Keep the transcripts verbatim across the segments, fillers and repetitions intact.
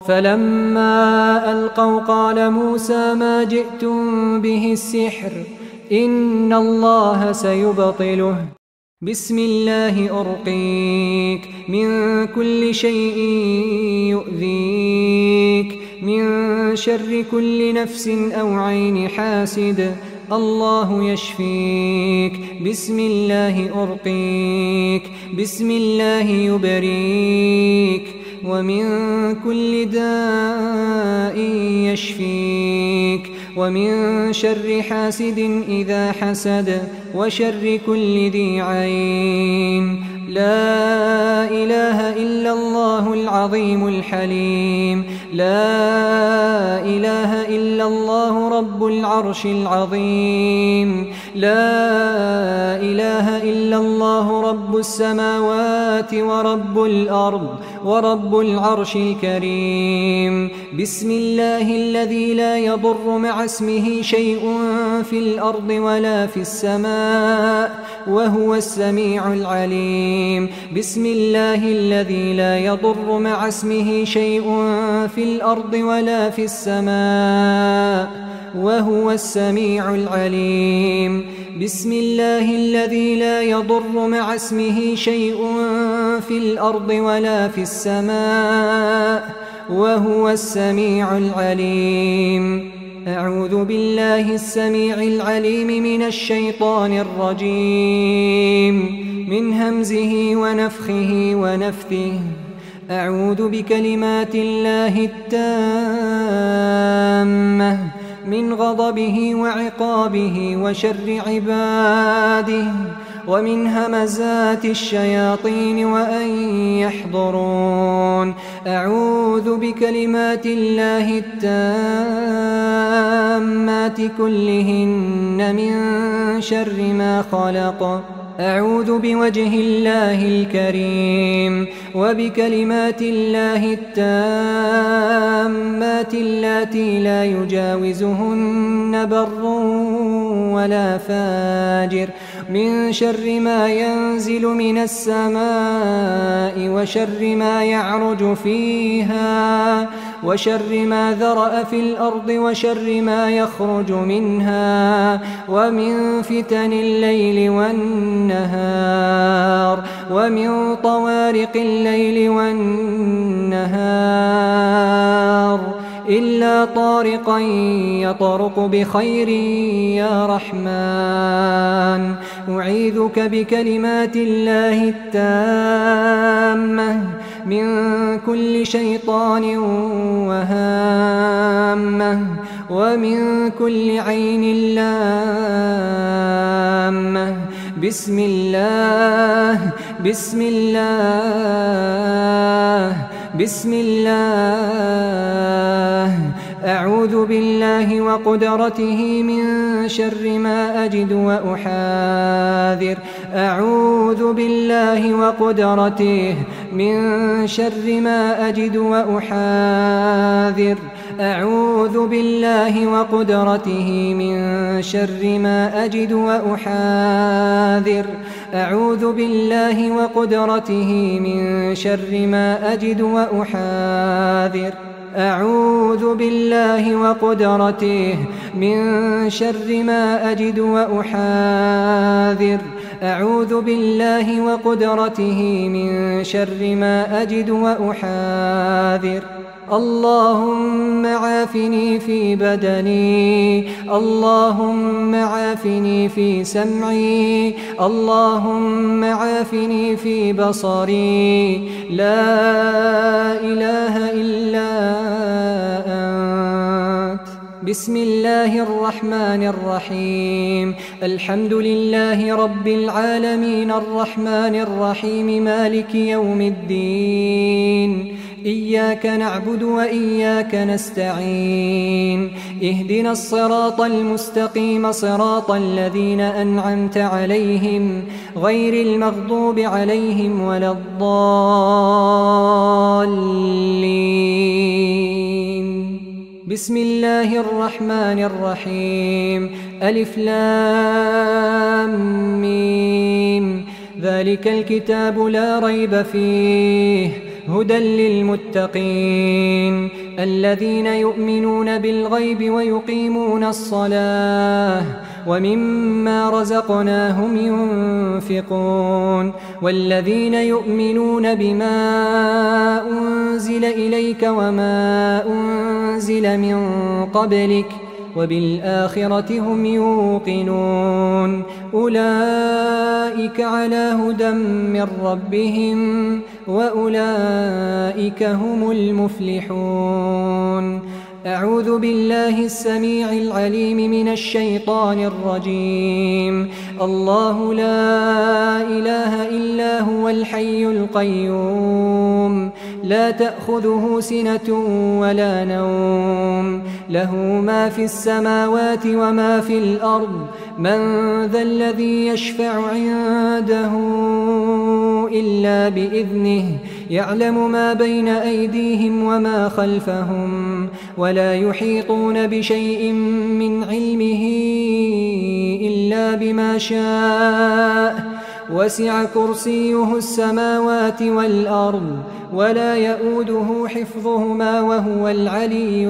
فلما ألقوا قال موسى ما جئتم به السحر إن الله سيبطله. بسم الله أرقيك من كل شيء يؤذيك من شر كل نفس أو عين حاسد الله يشفيك. بسم الله أرقيك بسم الله يبريك ومن كل داء يشفيك ومن شر حاسد إذا حسد وشر كل ذي عين. لا إله إلا الله العظيم الحليم. لا إله إلا الله رب العرش العظيم. لا إله إلا الله رب السماوات ورب الأرض ورب العرش الكريم. بسم الله الذي لا يضر مع اسمه شيء في الأرض ولا في السماء وهو السميع العليم. بسم الله الذي لا يضر مع اسمه شيء في الأرض ولا في السماء وهو السميع العليم. بسم الله الذي لا يضر مع اسمه شيء في الأرض ولا في السماء وهو السميع العليم. أعوذ بالله السميع العليم من الشيطان الرجيم من همزه ونفخه ونفثه. أعوذ بكلمات الله التامة من غضبه وعقابه وشر عباده ومن همزات الشياطين وأن يحضرون. أعوذ بكلمات الله التامات كلهن من شر ما خلق. أعوذ بوجه الله الكريم وبكلمات الله التامات اللاتي لا يجاوزهن بر ولا فاجر من شر ما ينزل من السماء وشر ما يعرج فيها وشر ما ذرأ في الأرض وشر ما يخرج منها ومن فتن الليل والنهار ومن طوارق الليل والنهار إلا طارقا يطرق بخير يا رحمن. أعيذك بكلمات الله التامة من كل شيطان وهامة ومن كل عين لامة. بسم الله بسم الله بسم الله. أعوذ بالله وقدرته من شر ما أجد وأحاذر. أعوذ بالله وقدرته من شر ما أجد وأحاذر. أعوذ بالله وقدرته من شر ما أجد وأحاذر. أعوذ بالله وقدرته من شر ما أجد وأحاذر. أعوذ بالله وقدرته من شر ما أجد وأحاذر. أعوذ بالله وقدرته من شر ما أجد وأحاذر. اللهم عافني في بدني. اللهم عافني في سمعي. اللهم عافني في بصري. لا إله إلا أنت. بسم الله الرحمن الرحيم. الحمد لله رب العالمين الرحمن الرحيم مالك يوم الدين. إياك نعبد وإياك نستعين. اهدنا الصراط المستقيم صراط الذين أنعمت عليهم غير المغضوب عليهم ولا الضالين. بسم الله الرحمن الرحيم. ألف لام ميم. ذلك الكتاب لا ريب فيه هدى للمتقين الذين يؤمنون بالغيب ويقيمون الصلاة ومما رزقناهم ينفقون والذين يؤمنون بما أنزل إليك وما أنزل من قبلك وبالآخرة هم يوقنون أولئك على هدى من ربهم وأولئك هم المفلحون. أعوذ بالله السميع العليم من الشيطان الرجيم. الله لا إله إلا هو الحي القيوم لا تأخذه سنة ولا نوم له ما في السماوات وما في الأرض من ذا الذي يشفع عنده إلا بإذنه يعلم ما بين أيديهم وما خلفهم ولا يحيطون بشيء من علمه إلا بما شاء وسع كرسيه السماوات والأرض ولا يؤوده حفظهما وهو العلي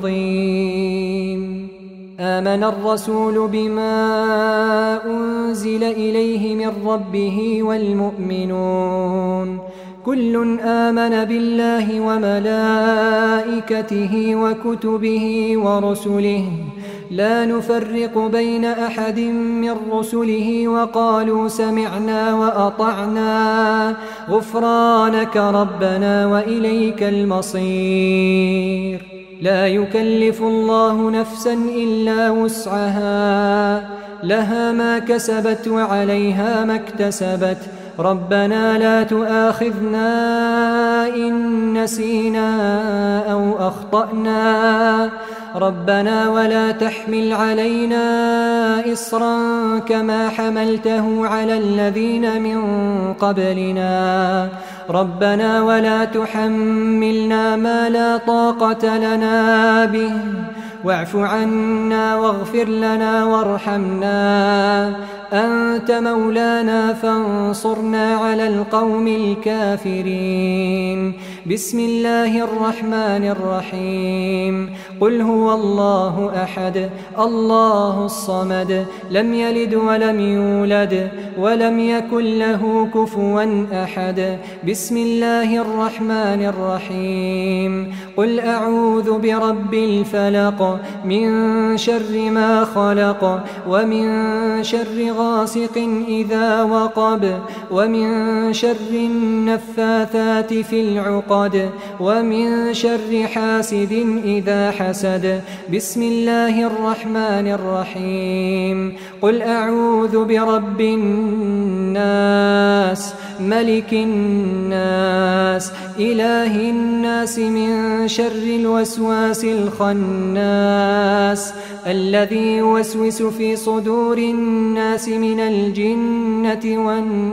العظيم. آمن الرسول بما أنزل إليه من ربه والمؤمنون كل آمن بالله وملائكته وكتبه ورسله لا نفرق بين أحد من رسله وقالوا سمعنا وأطعنا غفرانك ربنا وإليك المصير. لا يكلف الله نفسا إلا وسعها لها ما كسبت وعليها ما اكتسبت ربنا لا تؤاخذنا إن نسينا أو أخطأنا ربنا ولا تحمل علينا إصرا كما حملته على الذين من قبلنا ربنا ولا تحملنا ما لا طاقة لنا به واعف عنا واغفر لنا وارحمنا أنت مولانا فانصرنا على القوم الكافرين. بسم الله الرحمن الرحيم. قل هو الله أحد الله الصمد لم يلد ولم يولد ولم يكن له كفوا أحد. بسم الله الرحمن الرحيم. قل أعوذ برب الفلق من شر ما خلق ومن شر غاسق إذا وقب ومن شر النفاثات في العقد ومن شر حاسد إذا حسد. بسم الله الرحمن الرحيم. قل أعوذ برب الناس ملك الناس إله الناس من شر الوسواس الخناس الذي يوسوس في صدور الناس من الجنة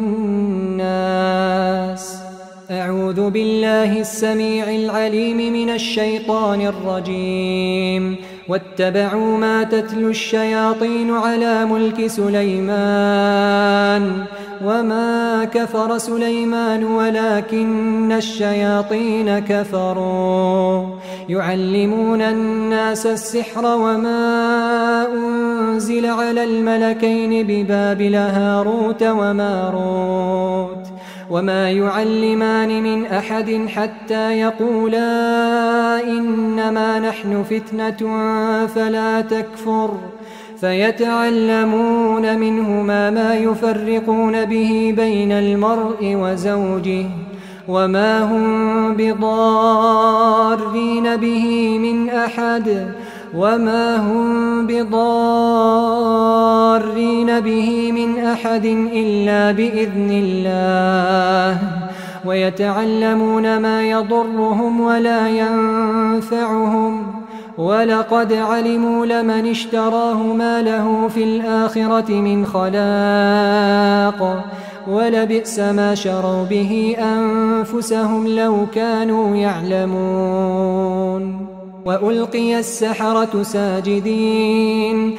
والناس. أعوذ بالله السميع العليم من الشيطان الرجيم. واتبعوا ما تتلو الشياطين على ملك سليمان وما كفر سليمان ولكن الشياطين كفروا يعلمون الناس السحر وما أنزل على الملكين ببابل هاروت وماروت وما يعلمان من أحد حتى يقولا إنما نحن فتنة فلا تكفر فيتعلمون منهما ما يفرقون به بين المرء وزوجه وما هم بضارين به من أحد وما هم بضارين به من أحد إلا بإذن الله ويتعلمون ما يضرهم ولا ينفعهم ولقد علموا لمن اشتراه ما له في الآخرة من خلاق ولبئس ما شروا به أنفسهم لو كانوا يعلمون. وألقي السحرة ساجدين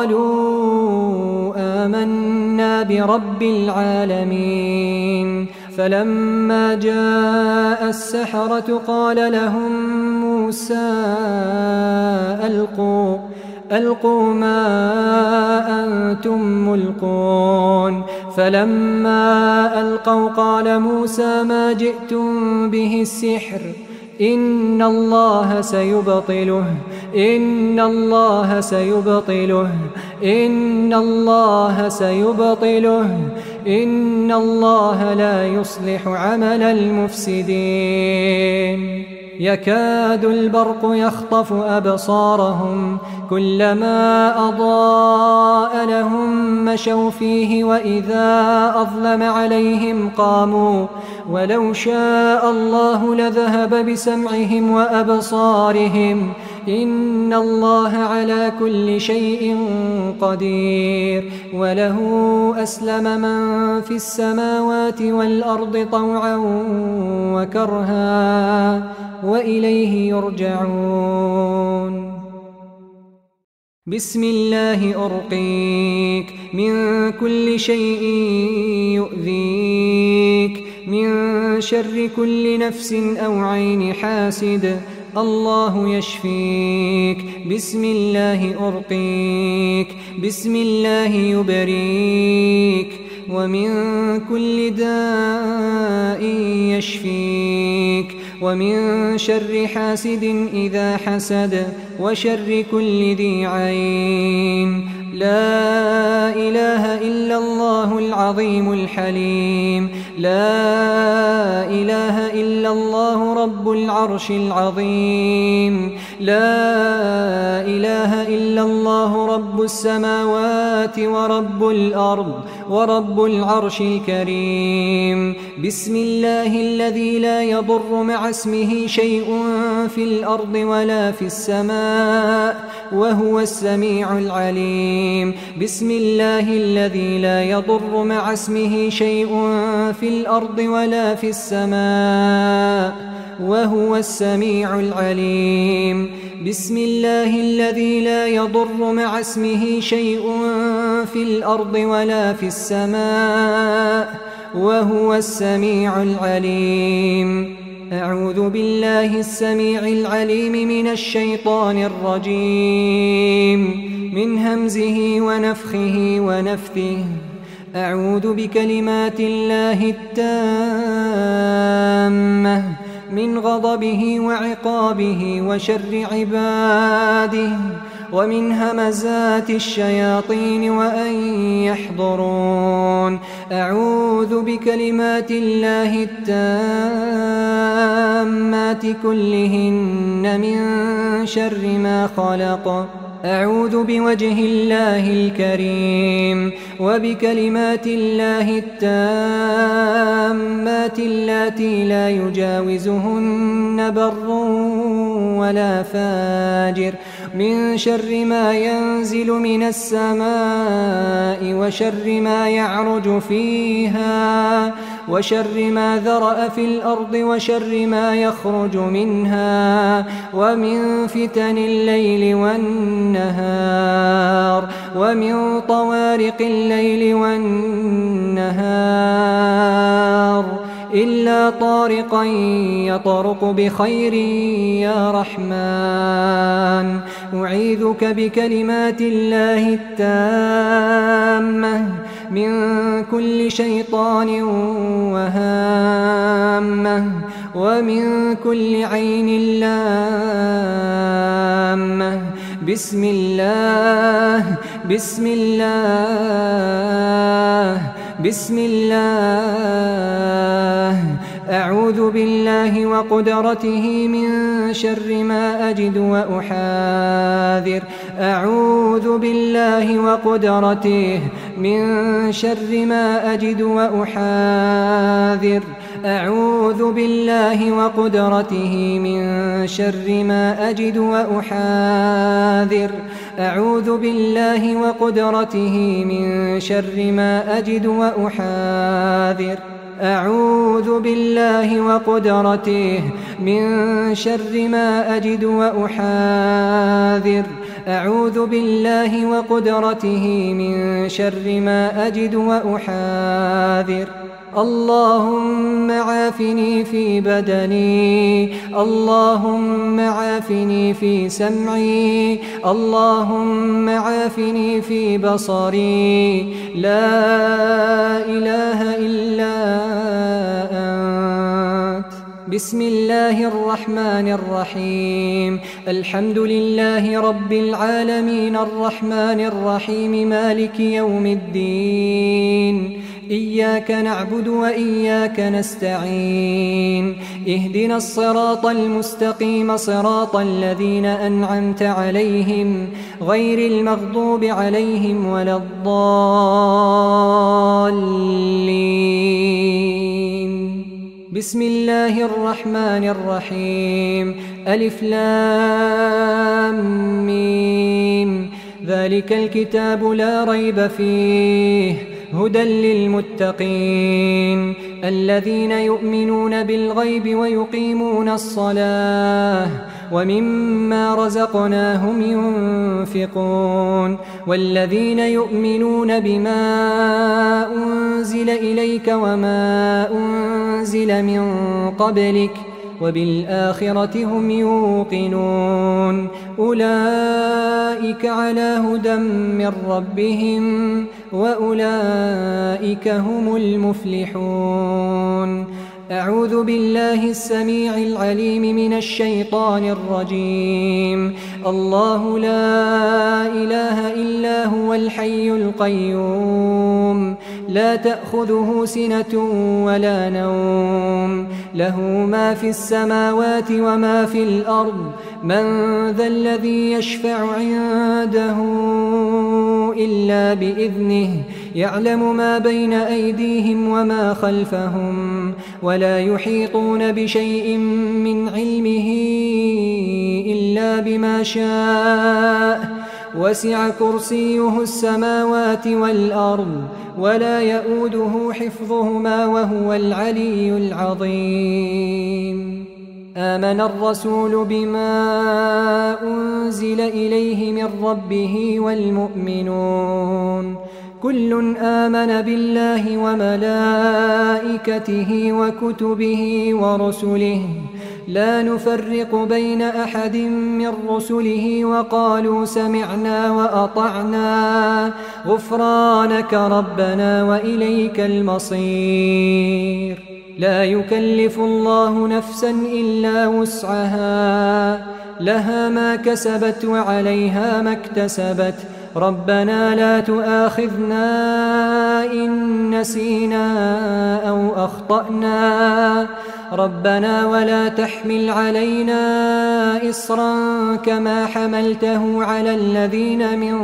قالوا آمنا برب العالمين فلما جاء السحرة قال لهم موسى ألقوا ألقوا ما أنتم ملقون فلما ألقوا قال موسى ما جئتم به السحر إن الله سيبطله إن الله سيبطله إن الله سيبطله إن الله لا يصلح عمل المفسدين يكاد البرق يخطف أبصارهم كلما أضاء لهم مشوا فيه وإذا أظلم عليهم قاموا ولو شاء الله لذهب بسمعهم وأبصارهم إن الله على كل شيء قدير وله أسلم من في السماوات والأرض طوعا وكرها وإليه يرجعون بسم الله أرقيك من كل شيء يؤذيك من شر كل نفس أو عين حاسد الله يشفيك بسم الله أرقيك بسم الله يبريك ومن كل داء يشفيك ومن شر حاسد إذا حسد وشر كل ذي عين لا إله إلا الله العظيم الحليم لا إله إلا الله رب العرش العظيم لا إله إلا الله رب السماوات ورب الأرض ورب العرش الكريم بسم الله الذي لا يضر مع اسمه شيء في الأرض ولا في السماء وهو السميع العليم بسم الله الذي لا يضر مع اسمه شيء في الأرض ولا في السماء وهو السميع العليم بسم الله الذي لا يضر مع اسمه شيء في الأرض ولا في السماء وهو السميع العليم أعوذ بالله السميع العليم من الشيطان الرجيم من همزه ونفخه ونفثه أعوذ بكلمات الله التامة من غضبه وعقابه وشر عباده ومن همزات الشياطين وأن يحضرون أعوذ بكلمات الله التامات كلهن من شر ما خلق أعوذ بوجه الله الكريم وبكلمات الله التامات اللاتي لا يجاوزهن بر ولا فاجر من شر ما ينزل من السماء وشر ما يعرج فيها وشر ما ذرأ في الأرض وشر ما يخرج منها ومن فتن الليل والنهار ومن طوارق الليل والنهار إلا طارقا يطرق بخير يا رحمن أعيذك بكلمات الله التامة من كل شيطان وهامة ومن كل عين لامة بسم الله بسم الله بسم الله أعوذ بالله وقدرته من شر ما أجد وأحاذر أعوذ بالله وقدرته من شر ما أجد وأحاذر أعوذ بالله وقدرته من شر ما أجد وأحاذر أعوذ بالله وقدرته من شر ما أجد وأحاذر أعوذ بالله وقدرته من شر ما أجد وأحاذر أعوذ بالله وقدرته من شر ما أجد وأحاذر اللهم عافني في بدني، اللهم عافني في سمعي، اللهم عافني في بصري، لا إله إلا أنت. بسم الله الرحمن الرحيم. الحمد لله رب العالمين الرحمن الرحيم مالك يوم الدين. إياك نعبد وإياك نستعين. اهدنا الصراط المستقيم صراط الذين أنعمت عليهم غير المغضوب عليهم ولا الضالين. بسم الله الرحمن الرحيم. ألف لام ميم. ذلك الكتاب لا ريب فيه هدى للمتقين الذين يؤمنون بالغيب ويقيمون الصلاة ومما رزقناهم ينفقون والذين يؤمنون بما أنزل إليك وما أنزل من قبلك وبالآخرة هم يوقنون أولئك على هدى من ربهم وأولئك هم المفلحون. أعوذ بالله السميع العليم من الشيطان الرجيم. الله لا إله إلا هو الحي القيوم لا تأخذه سنة ولا نوم له ما في السماوات وما في الأرض من ذا الذي يشفع عنده إلا بإذنه يعلم ما بين أيديهم وما خلفهم ولا يحيطون بشيء من علمه إلا بما شاء وسع كرسيه السماوات والأرض ولا يؤوده حفظهما وهو العلي العظيم. آمن الرسول بما أنزل إليه من ربه والمؤمنون كل آمن بالله وملائكته وكتبه ورسله لا نفرق بين أحد من رسله وقالوا سمعنا وأطعنا غفرانك ربنا وإليك المصير. لا يكلف الله نفسا إلا وسعها لها ما كسبت وعليها ما اكتسبت ربنا لا تؤاخذنا إن نسينا أو أخطأنا ربنا ولا تحمل علينا إصرا كما حملته على الذين من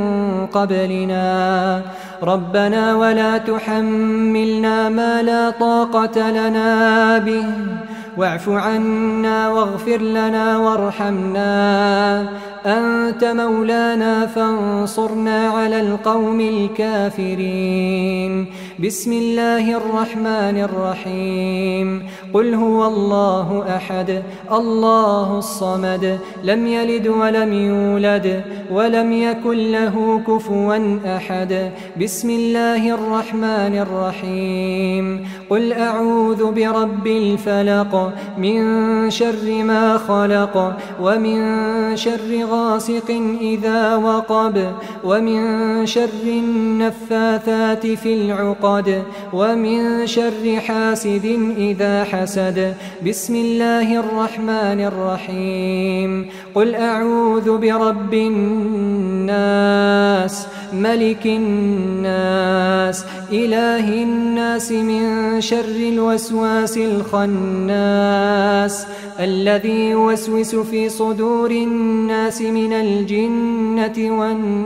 قبلنا ربنا ولا تحملنا ما لا طاقة لنا به واعف عنا واغفر لنا وارحمنا أنت مولانا فانصرنا على القوم الكافرين. بسم الله الرحمن الرحيم. قل هو الله أحد الله الصمد لم يلد ولم يولد ولم يكن له كفوا أحد. بسم الله الرحمن الرحيم. قل أعوذ برب الفلق من شر ما خلق ومن شر غاسق إذا وقب ومن شر النفاثات في العقد ومن شر حاسد إذا حسد. بسم الله الرحمن الرحيم. قل أعوذ برب الناس ملك الناس إله الناس من شر الوسواس الخناس الذي يوسوس في صدور الناس من الجنة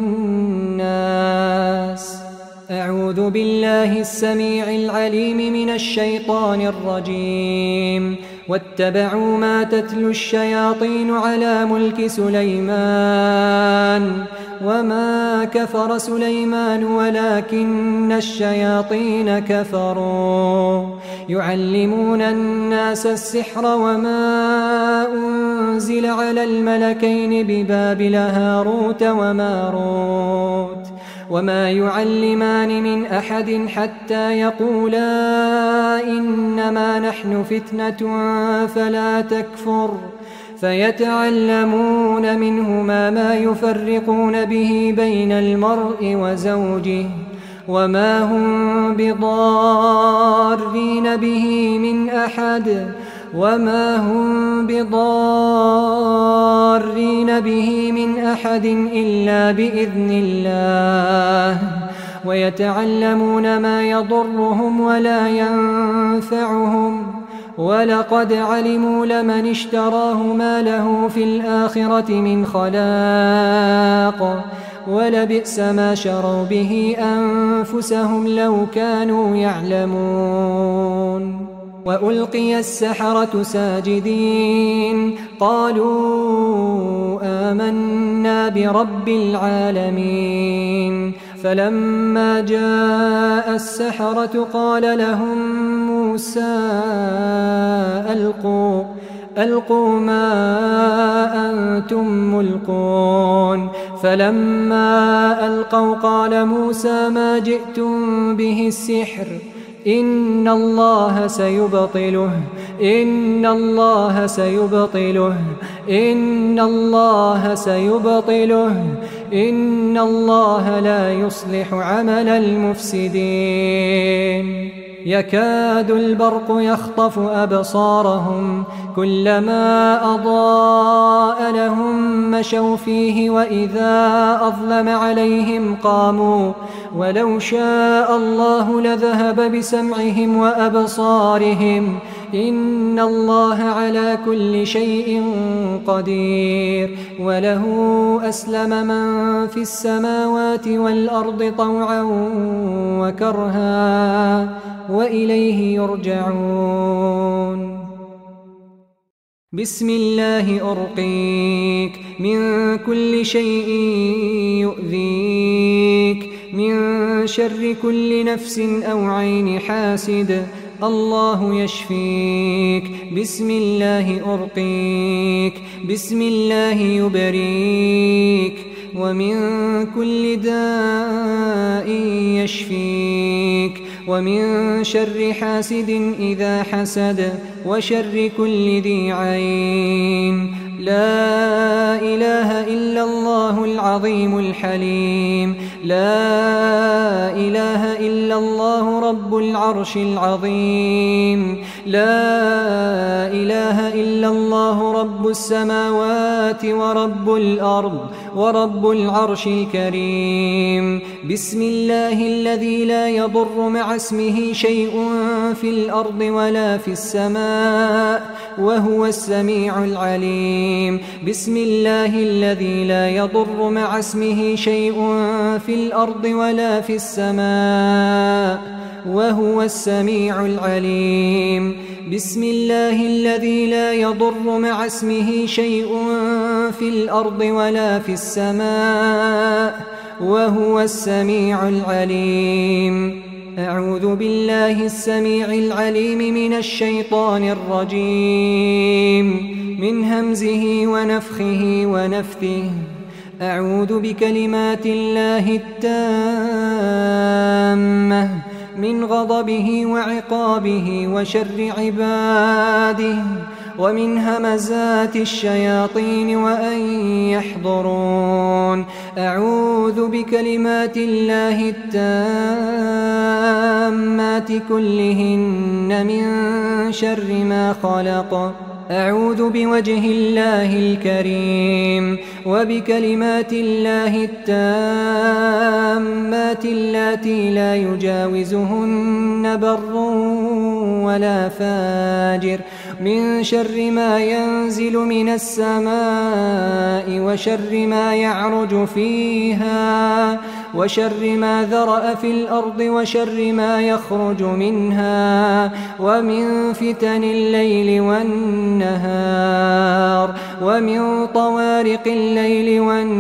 والناس. أعوذ بالله السميع العليم من الشيطان الرجيم. واتبعوا ما تتلو الشياطين على ملك سليمان وما كفر سليمان ولكن الشياطين كفروا يعلمون الناس السحر وما أنزل على الملكين ببابل هاروت وماروت وما يعلمان من أحد حتى يقولا إنما نحن فتنة فلا تكفر فيتعلمون منهما ما يفرقون به بين المرء وزوجه وما هم بضارين به من أحد وما هم بضارين به من أحد إلا بإذن الله ويتعلمون ما يضرهم ولا ينفعهم ولقد علموا لمن اشتراه ما له في الآخرة من خلاق ولبئس ما شروا به أنفسهم لو كانوا يعلمون وألقي السحرة ساجدين قالوا آمنا برب العالمين فلما جاء السحرة قال لهم موسى ألقوا ألقوا ما أنتم ملقون فلما ألقوا قال موسى ما جئتم به السحر إن الله سيبطله إن الله سيبطله إن الله سيبطله إن الله لا يصلح عمل المفسدين يكاد البرق يخطف أبصارهم كلما أضاء لهم مشوا فيه وإذا أظلم عليهم قاموا ولو شاء الله لذهب بسمعهم وأبصارهم إن الله على كل شيء قدير وله أسلم من في السماوات والأرض طوعا وكرها وإليه يرجعون بسم الله أرقيك من كل شيء يؤذيك من شر كل نفس أو عين حاسد الله يشفيك بسم الله أرقيك بسم الله يبريك ومن كل داء يشفيك ومن شر حاسد إذا حسد وشر كل ذي عين لا إله إلا الله العظيم الحليم لا إله إلا الله رب العرش العظيم لا إله إلا الله رب السماوات ورب الأرض ورب العرش الكريم بسم الله الذي لا يضر مع اسمه شيء في الأرض ولا في السماء وهو السميع العليم بسم الله الذي لا يضر مع اسمه شيء في الأرض ولا في السماء وهو السميع العليم بسم الله الذي لا يضر مع اسمه شيء في الأرض ولا في السماء وهو السميع العليم أعوذ بالله السميع العليم من الشيطان الرجيم من همزه ونفخه ونفثه أعوذ بكلمات الله التامة من غضبه وعقابه وشر عباده ومن همزات الشياطين وأن يحضرون أعوذ بكلمات الله التامات كلهن من شر ما خلق أعوذ بوجه الله الكريم وبكلمات الله التامات اللاتي لا يجاوزهن بر ولا فاجر من شر ما ينزل من السماء وشر ما يعرج فيها وشر ما ذرأ في الأرض وشر ما يخرج منها ومن فتن الليل والنهار ومن طوارق الليل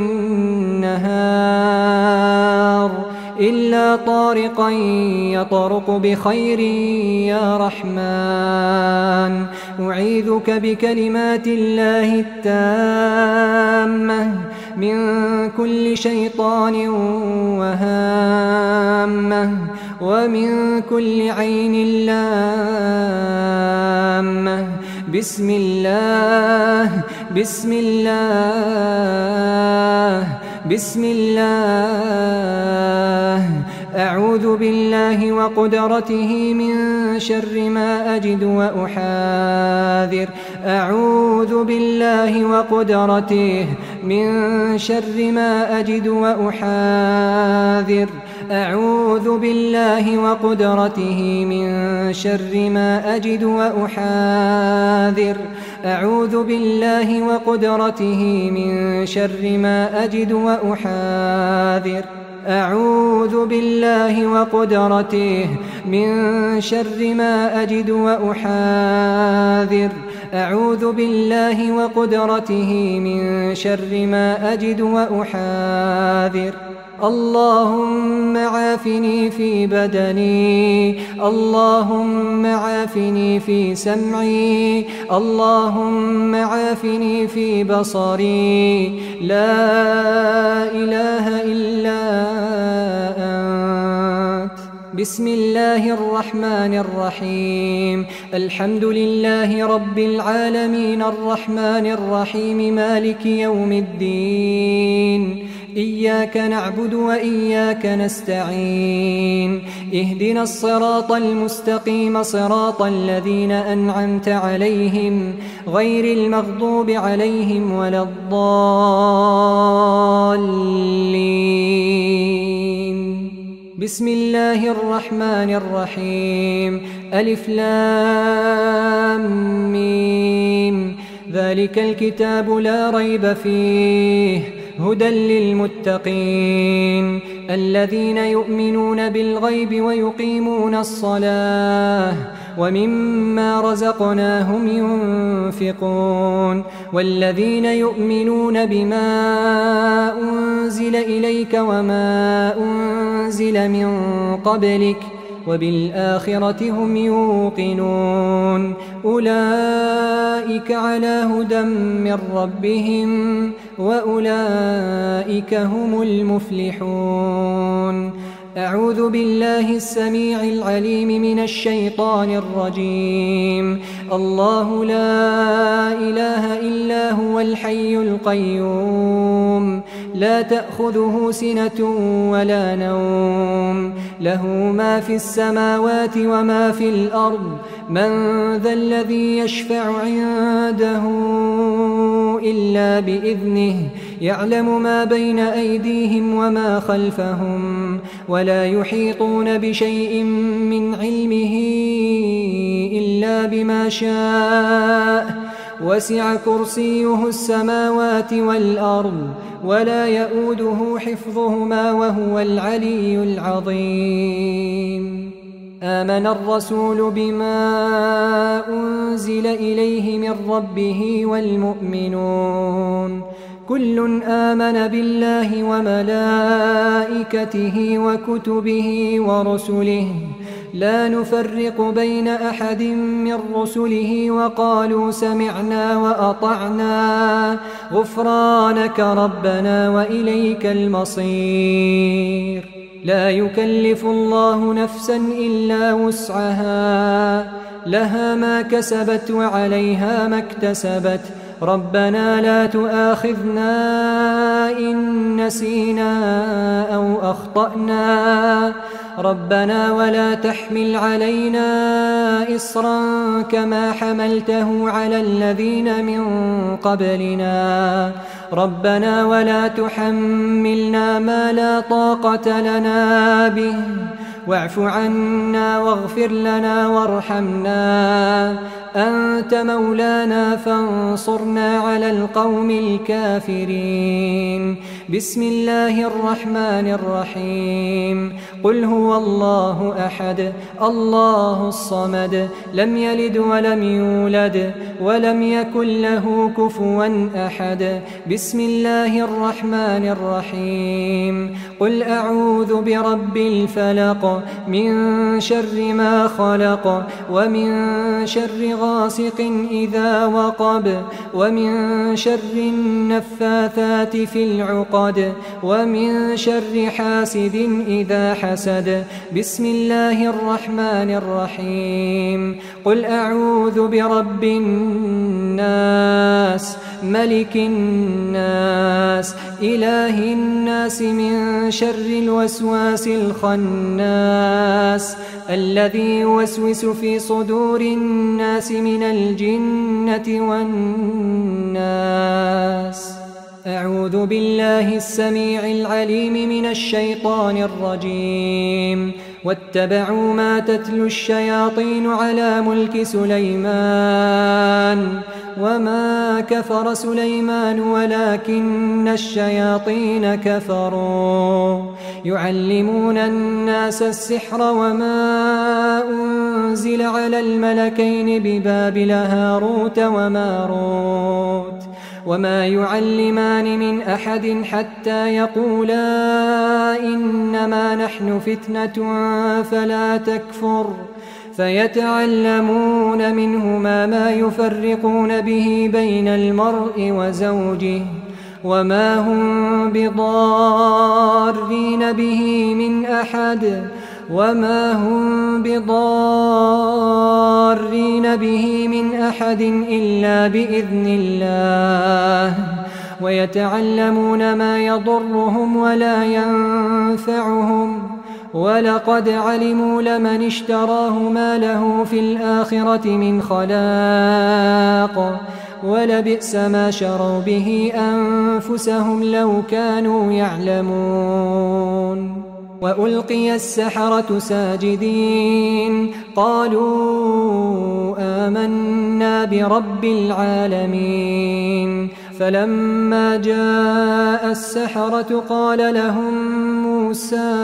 والنهار إلا طارقا يطرق بخير يا رحمن. أعيذك بكلمات الله التامة من كل شيطان وهامة ومن كل عين لامة. بسم الله بسم الله بسم الله. أعوذ بالله وقدرته من شر ما أجد وأحاذر. أعوذ بالله وقدرته من شر ما أجد وأحاذر. أعوذ بالله وقدرته من شر ما أجد وأحاذر. أعوذ بالله وقدرته من شر ما أجد وأحاذر. أعوذ بالله وقدرته من شر ما أجد وأحاذر. أعوذ بالله وقدرته من شر ما أجد وأحاذر. اللهم عافني في بدني، اللهم عافني في سمعي، اللهم عافني في بصري. لا إله إلا أنت. بسم الله الرحمن الرحيم. الحمد لله رب العالمين الرحمن الرحيم مالك يوم الدين. إياك نعبد وإياك نستعين. اهدنا الصراط المستقيم صراط الذين أنعمت عليهم غير المغضوب عليهم ولا الضالين. بسم الله الرحمن الرحيم. ألف لام ميم. ذلك الكتاب لا ريب فيه هدى للمتقين الذين يؤمنون بالغيب ويقيمون الصلاة ومما رزقناهم ينفقون والذين يؤمنون بما أنزل إليك وما أنزل من قبلك وبالآخرة هم يوقنون أولئك على هدى من ربهم وأولئك هم المفلحون. أعوذ بالله السميع العليم من الشيطان الرجيم. الله لا إله إلا هو الحي القيوم لا تأخذه سنة ولا نوم له ما في السماوات وما في الأرض. من ذا الذي يشفع عنده إلا بإذنه يعلم ما بين أيديهم وما خلفهم ولا يحيطون بشيء من علمه إلا بما شاء وسع كرسيه السماوات والأرض ولا يؤوده حفظهما وهو العلي العظيم. آمن الرسول بما أنزل إليه من ربه والمؤمنون كل آمن بالله وملائكته وكتبه ورسله لا نفرق بين أحد من رسله وقالوا سمعنا وأطعنا غفرانك ربنا وإليك المصير. لا يكلف الله نفسا إلا وسعها لها ما كسبت وعليها ما اكتسبت. ربنا لا تؤاخذنا إن نسينا أو أخطأنا ربنا ولا تحمل علينا إصرا كما حملته على الذين من قبلنا ربنا ولا تحملنا ما لا طاقة لنا به واعف عنا واغفر لنا وارحمنا، أنت مولانا فانصرنا على القوم الكافرين. بسم الله الرحمن الرحيم. قل هو الله أحد الله الصمد لم يلد ولم يولد ولم يكن له كفوا أحد. بسم الله الرحمن الرحيم. قل أعوذ برب الفلق من شر ما خلق ومن شر غاسق إذا وقب ومن شر النفاثات في العقد ومن شر حاسد إذا حسد. بسم الله الرحمن الرحيم. قل أعوذ برب الناس ملك الناس إله الناس من شر الوسواس الخناس الذي يوسوس في صدور الناس من الجنة والناس. أعوذ بالله السميع العليم من الشيطان الرجيم. واتبعوا ما تتلو الشياطين على ملك سليمان وما كفر سليمان ولكن الشياطين كفروا يعلمون الناس السحر وما أنزل على الملكين ببابل هاروت وماروت وما يعلمان من أحد حتى يقولا إنما نحن فتنة فلا تكفر فيتعلمون منهما ما يفرقون به بين المرء وزوجه وما هم بضارين به من أحد وما هم بضارين به من أحد إلا بإذن الله ويتعلمون ما يضرهم ولا ينفعهم ولقد علموا لمن اشتراه ما له في الآخرة من خلاق ولبئس ما شروا به أنفسهم لو كانوا يعلمون. وألقي السحرة ساجدين قالوا آمنا برب العالمين. فلما جاء السحرة قال لهم موسى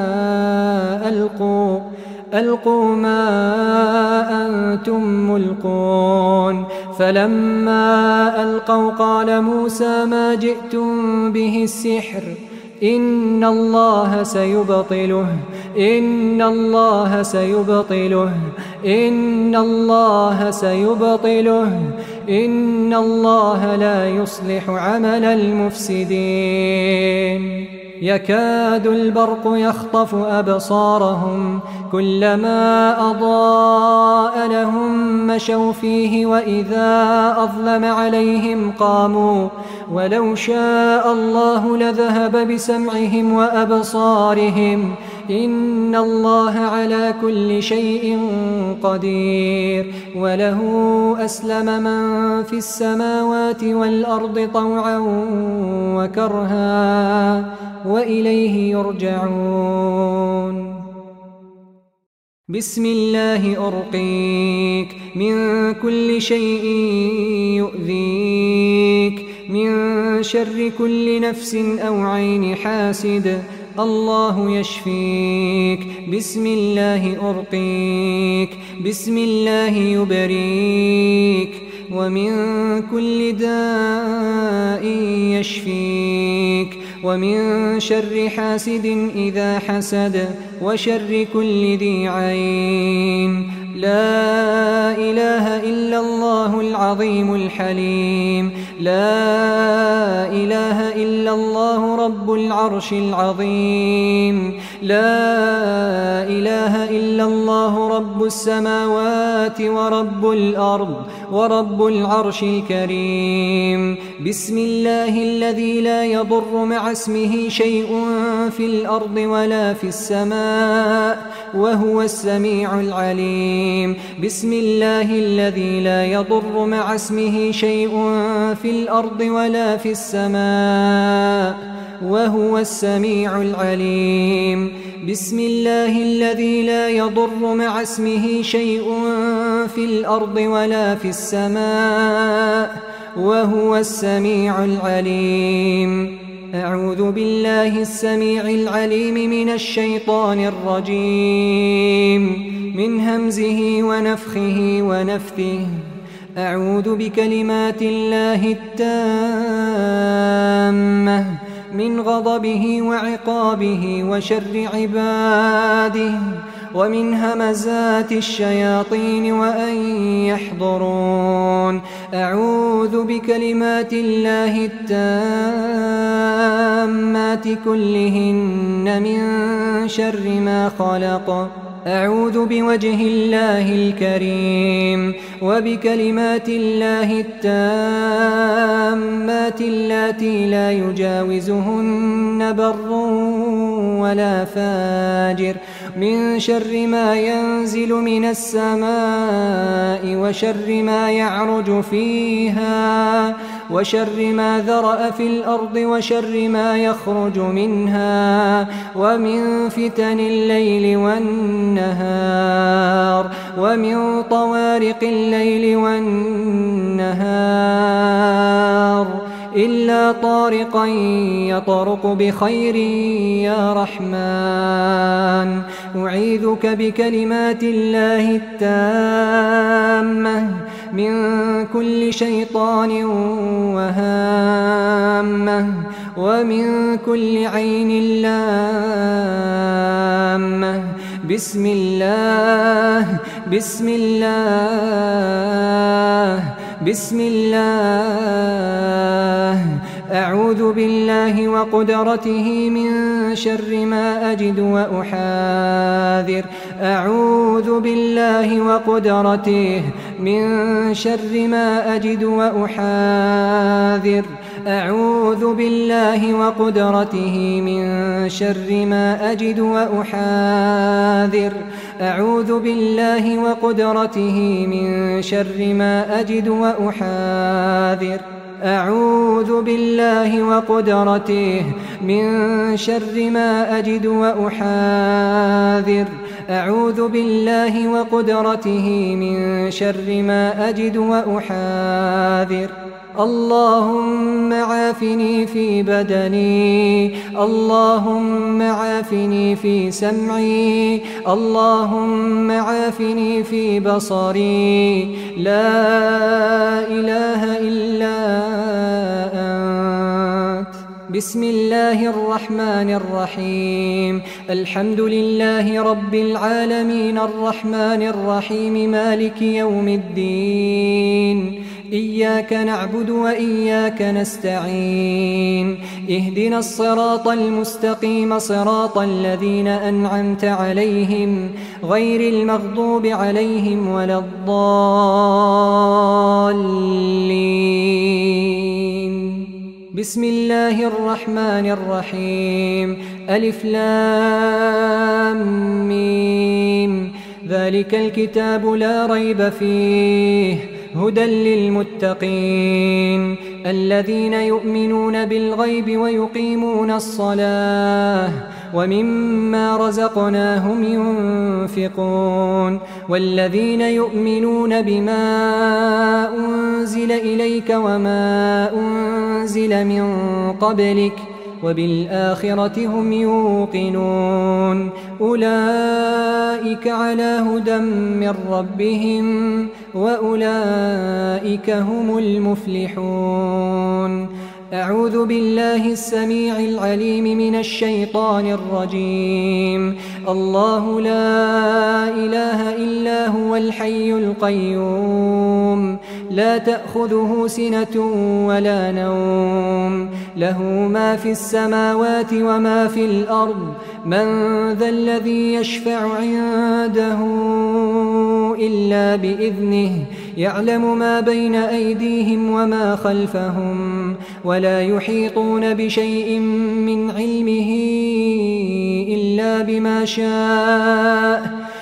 ألقوا ألقوا ما أنتم ملقون. فلما ألقوا قال موسى ما جئتم به السحر إن الله سيبطله إن الله سيبطله إن الله سيبطله إن الله لا يصلح عمل المفسدين. يكاد البرق يخطف أبصارهم كلما أضاء لهم مشوا فيه وإذا أظلم عليهم قاموا ولو شاء الله لذهب بسمعهم وأبصارهم إن الله على كل شيء قدير. وله أسلم من في السماوات والأرض طوعا وكرها وإليه يرجعون. بسم الله أرقيك من كل شيء يؤذيك من شر كل نفس أو عين حاسد الله يشفيك. بسم الله أرقيك بسم الله يبريك ومن كل داء يشفيك ومن شر حاسد إذا حسد وشر كل ذي عين. لا إله إلا الله العظيم الحليم. لا إله إلا الله رب العرش العظيم. لا إله إلا الله رب السماوات ورب الأرض ورب العرش الكريم. بسم الله الذي لا يضر مع اسمه شيء في الأرض ولا في السماء وهو السميع العليم. بسم الله الذي لا يضر مع اسمه شيء في الأرض ولا في السماء يشاء وهو السميع العليم. بسم الله الذي لا يضر مع اسمه شيء في الأرض ولا في السماء وهو السميع العليم. أعوذ بالله السميع العليم من الشيطان الرجيم من همزه ونفخه ونفثه. أعوذ بكلمات الله التامة من غضبه وعقابه وشر عباده ومن همزات الشياطين وأن يحضرون. أعوذ بكلمات الله التامات كلهن من شر ما خلق. أعوذ بوجه الله الكريم وبكلمات الله التامات اللاتي لا يجاوزهن بر ولا فاجر من شر ما ينزل من السماء وشر ما يعرج فيها وشر ما ذرأ في الأرض وشر ما يخرج منها ومن فتن الليل والنهار ومن طوارق الليل والنهار إلا طارقا يطرق بخير يا رحمن. أعيذك بكلمات الله التامة من كل شيطان وهامة ومن كل عين لامة. بسم الله بسم الله بسم الله. أعوذ بالله وقدرته من شر ما أجد وأحاذر. أعوذ بالله وقدرته من شر ما أجد وأحاذر. أعوذ بالله وقدرته من شر ما أجد وأحاذر. أعوذ بالله وقدرته من شر ما أجد وأحاذر. أعوذ بالله وقدرته من شر ما أجد وأحاذر. أعوذ بالله وقدرته من شر ما أجد وأحاذر. اللهم عافني في بدني، اللهم عافني في سمعي، اللهم عافني في بصري. لا إله إلا أنت. بسم الله الرحمن الرحيم. الحمد لله رب العالمين الرحمن الرحيم مالك يوم الدين. إياك نعبد وإياك نستعين. اهدنا الصراط المستقيم صراط الذين أنعمت عليهم غير المغضوب عليهم ولا الضالين. بسم الله الرحمن الرحيم. ألف لام ميم. ذلك الكتاب لا ريب فيه هدى للمتقين الذين يؤمنون بالغيب ويقيمون الصلاة ومما رزقناهم ينفقون والذين يؤمنون بما أنزل إليك وما أنزل من قبلك وبالآخرة هم يوقنون. أولئك على هدى من ربهم وأولئك هم المفلحون. أعوذ بالله السميع العليم من الشيطان الرجيم. الله لا إله إلا هو الحي القيوم لا تأخذه سنة ولا نوم له ما في السماوات وما في الأرض. من ذا الذي يشفع عنده إلا بإذنه يعلم ما بين أيديهم وما خلفهم ولا يحيطون بشيء من علمه إلا بما شاء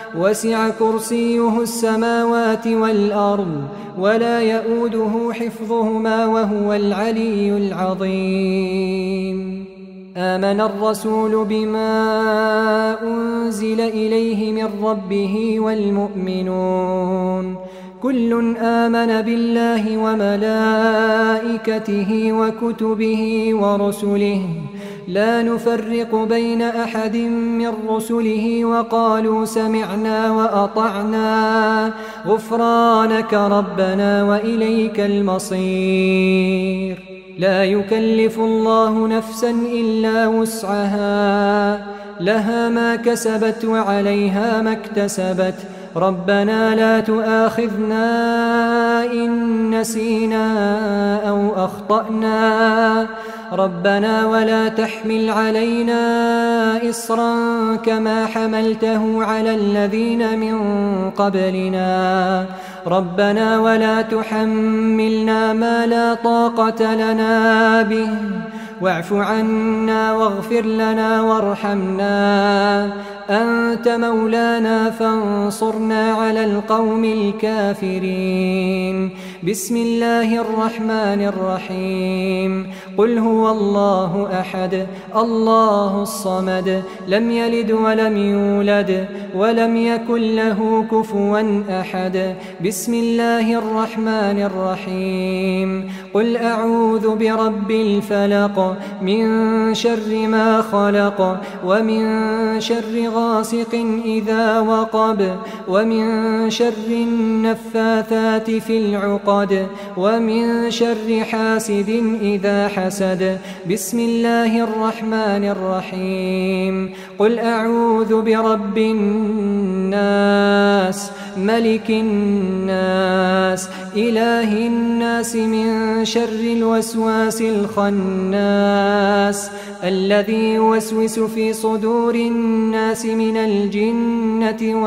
وسع كرسيه السماوات والأرض ولا يؤوده حفظهما وهو العلي العظيم. آمن الرسول بما أنزل إليه من ربه والمؤمنون كل آمن بالله وملائكته وكتبه ورسله لا نفرق بين أحد من رسله وقالوا سمعنا وأطعنا غفرانك ربنا وإليك المصير. لا يكلف الله نفسا إلا وسعها لها ما كسبت وعليها ما اكتسبت ربنا لا تؤاخذنا إن نسينا أو أخطأنا ربنا ولا تحمل علينا إصرا كما حملته على الذين من قبلنا ربنا ولا تحملنا ما لا طاقة لنا به واعف عنا واغفر لنا وارحمنا أنت مولانا فانصرنا على القوم الكافرين. بسم الله الرحمن الرحيم. قل هو الله أحد الله الصمد لم يلد ولم يولد ولم يكن له كفوا أحد. بسم الله الرحمن الرحيم. قل أعوذ برب الفلق من شر ما خلق ومن شر غاسق إذا وقب ومن شر النفاثات في العقد ومن شر حاسد إذا حسد. بسم الله الرحمن الرحيم. قل أعوذ برب الناس ملك الناس إله الناس من شر الوسواس الخناس الذي يوسوس في صدور الناس من الجنة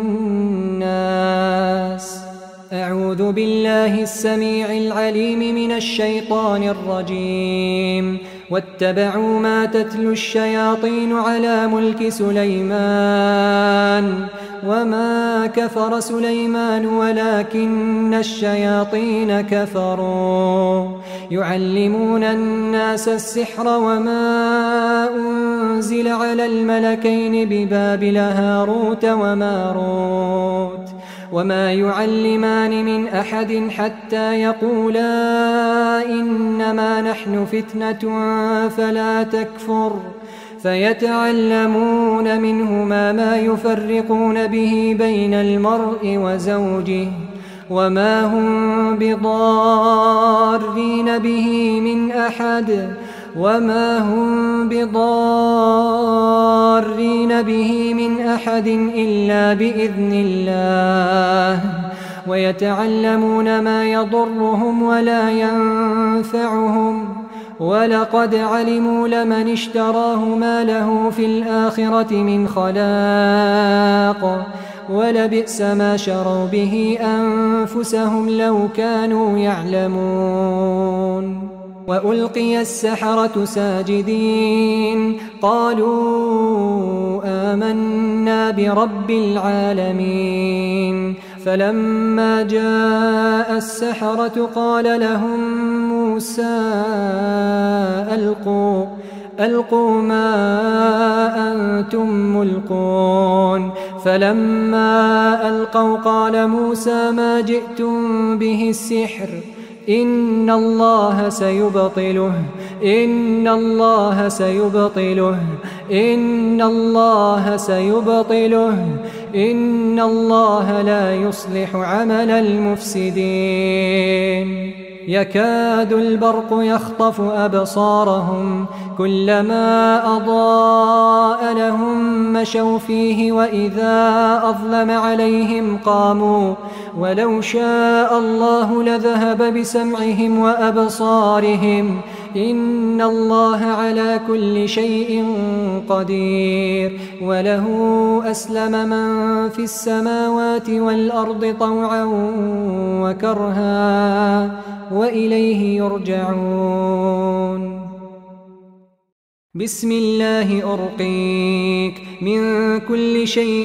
والناس. أعوذ بالله السميع العليم من الشيطان الرجيم. واتبعوا ما تتلو الشياطين على ملك سليمان وما كفر سليمان ولكن الشياطين كفروا يعلمون الناس السحر وما أنزل على الملكين ببابل هاروت وماروت وما يعلمان من أحد حتى يقولا إنما نحن فتنة فلا تكفر فيتعلمون منهما ما يفرقون به بين المرء وزوجه وما هم بضارين به من أحد وما هم بضارين به من أحد إلا بإذن الله ويتعلمون ما يضرهم ولا ينفعهم ولقد علموا لمن اشتراه ما له في الآخرة من خلاق ولبئس ما شروا به أنفسهم لو كانوا يعلمون. وألقي السحرة ساجدين قالوا آمنا برب العالمين. فلما جاء السحرة قال لهم موسى ألقوا ألقوا ما أنتم ملقون. فلما ألقوا قال موسى ما جئتم به السحر إن الله سيبطله إن الله سيبطله إن الله سيبطله إن الله لا يصلح عمل المفسدين. يكاد البرق يخطف أبصارهم كلما أضاء لهم مشوا فيه وإذا أظلم عليهم قاموا ولو شاء الله لذهب بسمعهم وأبصارهم إن الله على كل شيء قدير. وله أسلم من في السماوات والأرض طوعا وكرها وإليه يرجعون. بسم الله أرقيك من كل شيء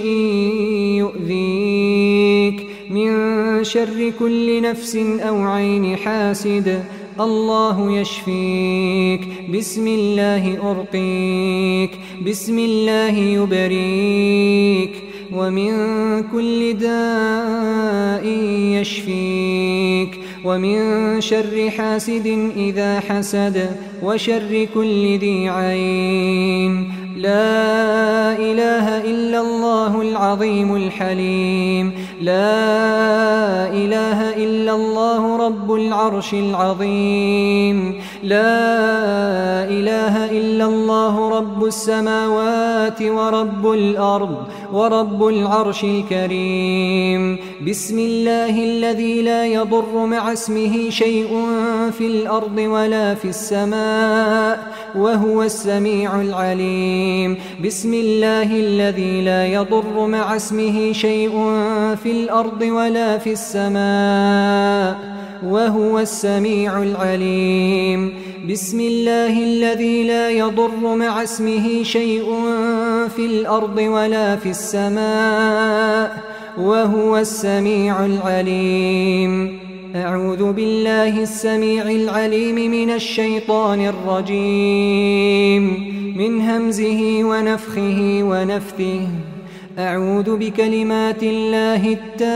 يؤذيك، من شر كل نفس أو عين حاسد، الله يشفيك. بسم الله أرقيك، بسم الله يبريك، ومن كل داء يشفيك، ومن شر حاسد إذا حسد، وشر كل ذي عين. لا إله إلا الله العظيم الحليم، لا إله إلا الله رب العرش العظيم، لا إله إلا الله رب السماوات ورب الأرض ورب العرش الكريم. بسم الله الذي لا يضر مع اسمه شيء في الأرض ولا في السماء وهو السميع العليم. بسم الله الذي لا يضر مع اسمه شيء في الأرض ولا في السماء وهو السميع العليم. بسم الله الذي لا يضر مع اسمه شيء في الأرض ولا في السماء وهو السميع العليم. أعوذ بالله السميع العليم من الشيطان الرجيم، من همزه ونفخه ونفثه. أعوذ بكلمات الله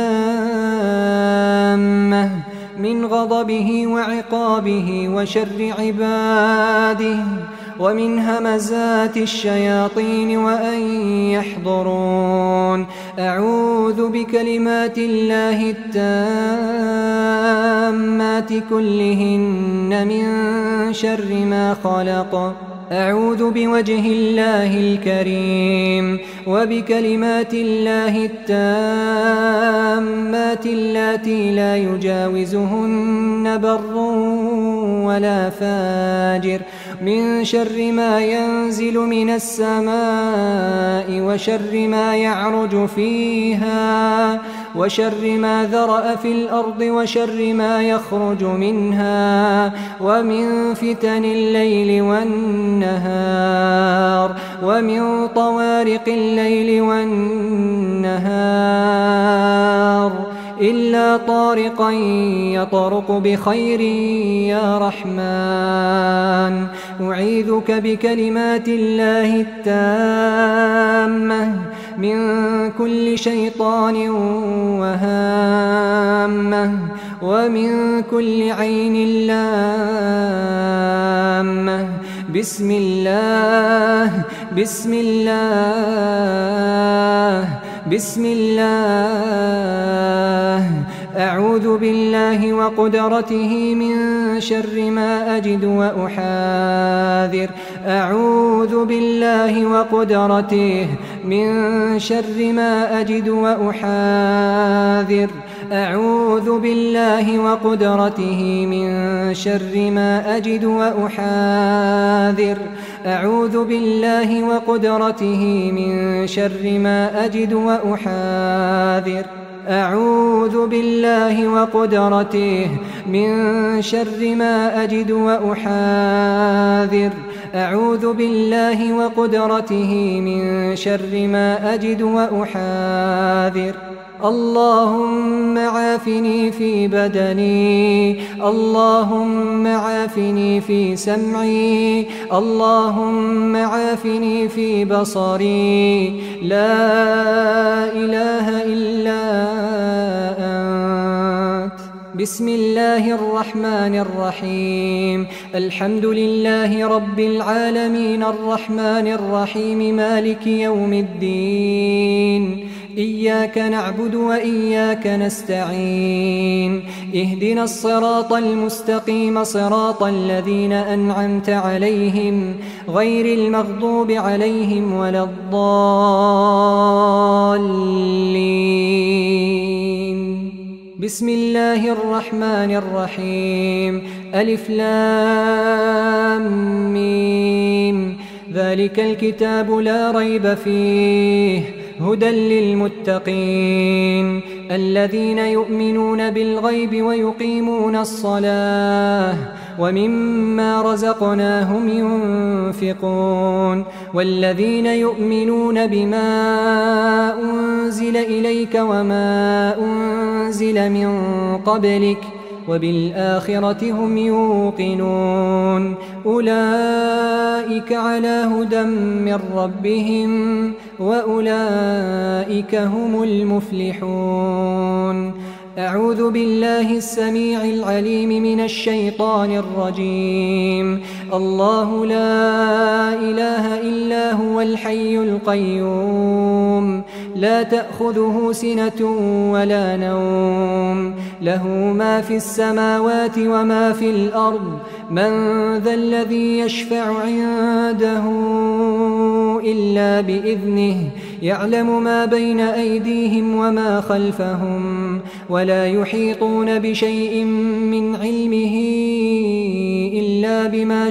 التامة من غضبه وعقابه وشر عباده، ومن همزات الشياطين وأن يحضرون. أعوذ بكلمات الله التامات كلهن من شر ما خلق. أعوذ بوجه الله الكريم وبكلمات الله التامات اللاتي لا يجاوزهن بر ولا فاجر، من شر ما ينزل من السماء وشر ما يعرج فيها وشر ما ذرأ في الأرض وشر ما يخرج منها، ومن فتن الليل والنهار، ومن طوارق الليل والنهار، إلا طارقا يطرق بخير يا رحمن. أعيذك بكلمات الله التامة من كل شيطان وهامة، ومن كل عين لامة. بسم الله بسم الله بسم الله. أعوذ بالله وقدرته من شر ما أجد وأحاذر. أعوذ بالله وقدرته من شر ما أجد وأحاذر. أعوذ بالله وقدرته من شر ما أجد وأحاذر. أعوذ بالله وقدرته من شر ما أجد وأحاذر. أعوذ بالله وقدرته من شر ما أجد وأحاذر. أعوذ بالله وقدرته من شر ما أجد وأحاذر. اللهم عافني في بدني، اللهم عافني في سمعي، اللهم عافني في بصري. لا إله إلا أنت. بسم الله الرحمن الرحيم. الحمد لله رب العالمين الرحمن الرحيم مالك يوم الدين. إياك نعبد وإياك نستعين. اهدنا الصراط المستقيم صراط الذين أنعمت عليهم غير المغضوب عليهم ولا الضالين. بسم الله الرحمن الرحيم. ألف لام ميم. ذلك الكتاب لا ريب فيه هدى للمتقين الذين يؤمنون بالغيب ويقيمون الصلاة ومما رزقناهم ينفقون والذين يؤمنون بما أنزل إليك وما أنزل من قبلك وبالآخرة هم يوقنون أولئك على هدى من ربهم وأولئك هم المفلحون. أعوذ بالله السميع العليم من الشيطان الرجيم. الله لا إله إلا هو الحي القيوم لا تأخذه سنة ولا نوم له ما في السماوات وما في الأرض من ذا الذي يشفع عنده إلا بإذنه يعلم ما بين أيديهم وما خلفهم ولا يحيطون بشيء من علمه إلا بما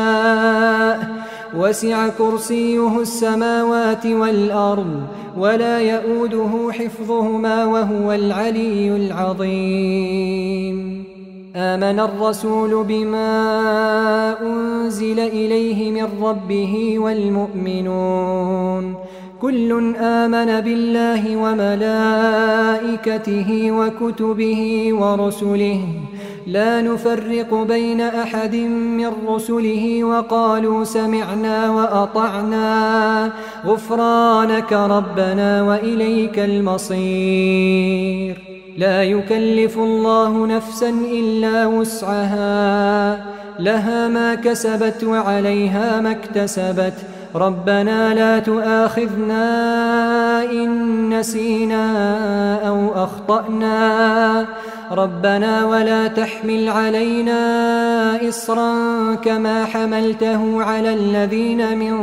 شاء وسع كرسيه السماوات والأرض ولا يؤوده حفظهما وهو العلي العظيم. آمن الرسول بما أنزل إليه من ربه والمؤمنون كل آمن بالله وملائكته وكتبه ورسله لا نفرق بين أحد من رسله وقالوا سمعنا وأطعنا غفرانك ربنا وإليك المصير. لا يكلف الله نفسا إلا وسعها لها ما كسبت وعليها ما اكتسبت ربنا لا تؤاخذنا إن نسينا أو أخطأنا ربنا ولا تحمل علينا إصرا كما حملته على الذين من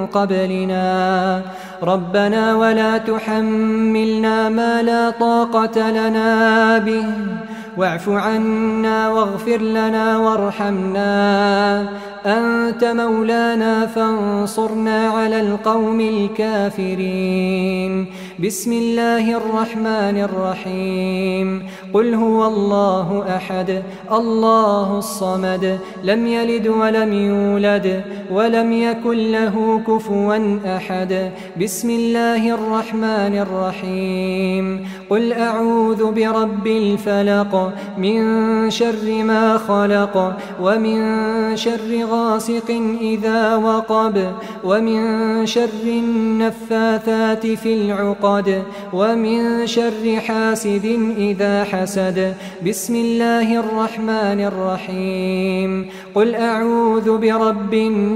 قبلنا ربنا ولا تحملنا ما لا طاقة لنا به واعف عنا واغفر لنا وارحمنا أنت مولانا فانصرنا على القوم الكافرين. بسم الله الرحمن الرحيم. قل هو الله أحد الله الصمد لم يلد ولم يولد ولم يكن له كفوا أحد. بسم الله الرحمن الرحيم. قل أعوذ برب الفلق من شر ما خلق ومن شر غاسق إذا وقب ومن شر النفاثات في العقد ومن شر حاسد إذا حسد. بسم الله الرحمن الرحيم. قل أعوذ برب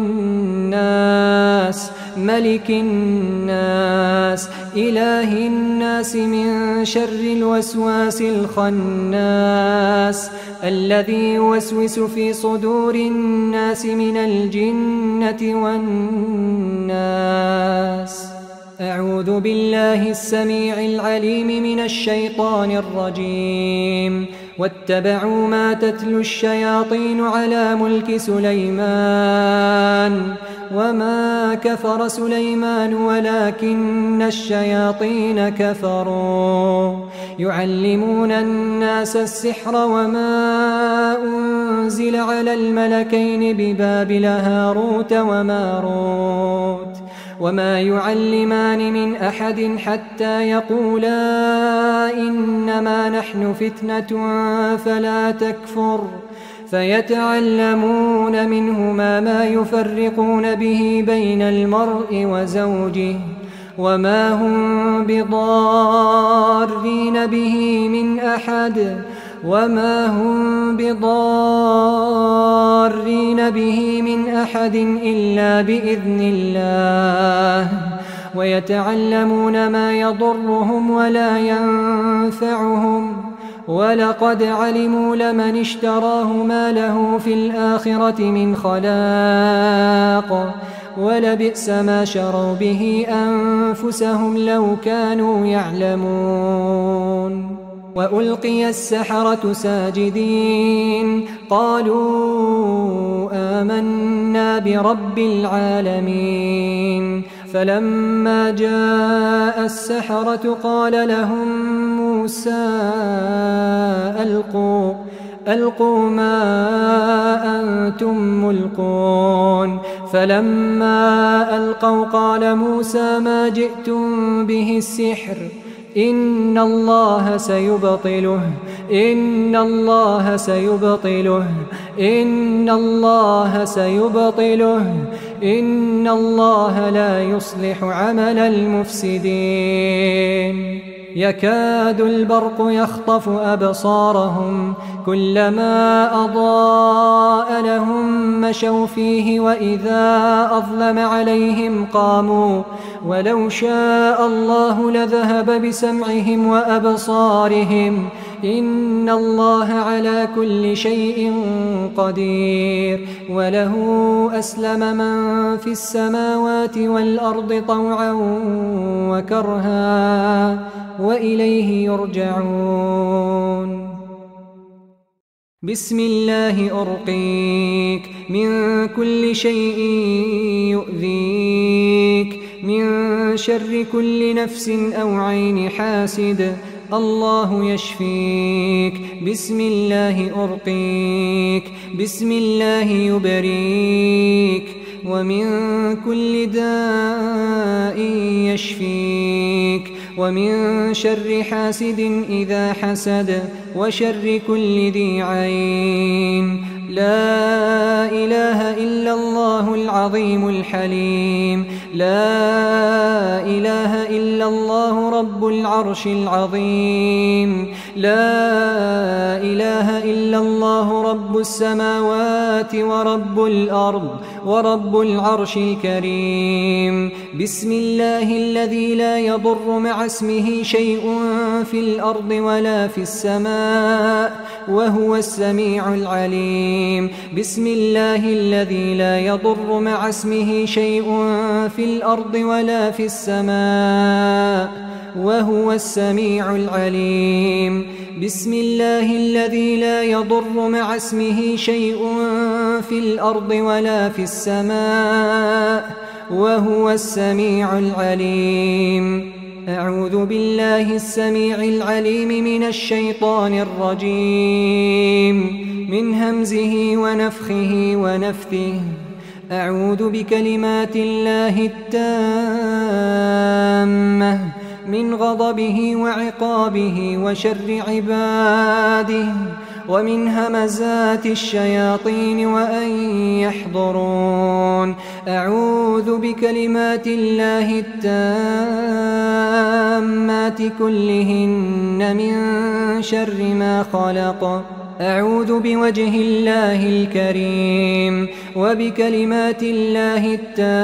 الناس ملك الناس إله الناس من شر الوسواس الخناس الذي يوسوس في صدور الناس من الجنة والناس. أعوذ بالله السميع العليم من الشيطان الرجيم. واتبعوا ما تتلو الشياطين على ملك سليمان وما كفر سليمان ولكن الشياطين كفروا يعلمون الناس السحر وما أنزل على الملكين ببابل هاروت وماروت وما يعلمان من أحد حتى يقولا إنما نحن فتنة فلا تكفر فيتعلمون منهما ما يفرقون به بين المرء وزوجه وما هم بضارين به من أحد وما هم بضارين به من أحد إلا بإذن الله ويتعلمون ما يضرهم ولا ينفعهم ولقد علموا لمن اشتراه ما له في الآخرة من خلاق ولبئس ما شروا به أنفسهم لو كانوا يعلمون. وألقي السحرة ساجدين قالوا آمنا برب العالمين. فلما جاء السحرة قال لهم موسى ألقوا ألقوا ما أنتم ملقون فلما ألقوا قال موسى ما جئتم به السحر إن الله سيبطله إن الله سيبطله إن الله سيبطله إن الله لا يصلح عمل المفسدين يكاد البرق يخطف أبصارهم كلما أضاء لهم مشوا فيه وإذا أظلم عليهم قاموا ولو شاء الله لذهب بسمعهم وأبصارهم إن الله على كل شيء قدير وله أسلم من في السماوات والأرض طوعا وكرها وإليه يرجعون بسم الله أرقيك من كل شيء يؤذيك من شر كل نفس أو عين حاسد الله يشفيك بسم الله أرقيك بسم الله يبريك ومن كل داء يشفيك ومن شر حاسد إذا حسد وشر كل ذي عين لا إله إلا الله العظيم الحليم لا إله إلا الله رب العرش العظيم لا إله إلا الله رب السماوات ورب الأرض ورب العرش الكريم بسم الله الذي لا يضر مع اسمه شيء في الأرض ولا في السماء وهو السميع العليم بسم الله الذي لا يضر مع اسمه شيء في الأرض ولا في السماء وهو السميع العليم بسم الله الذي لا يضر مع اسمه شيء في الأرض ولا في السماء وهو السميع العليم أعوذ بالله السميع العليم من الشيطان الرجيم من همزه ونفخه ونفثه أعوذ بكلمات الله التامة من غضبه وعقابه وشر عباده ومن همزات الشياطين وأن يحضرون أعوذ بكلمات الله التامات كلهن من شر ما خلق أعوذ بوجه الله الكريم وبكلمات الله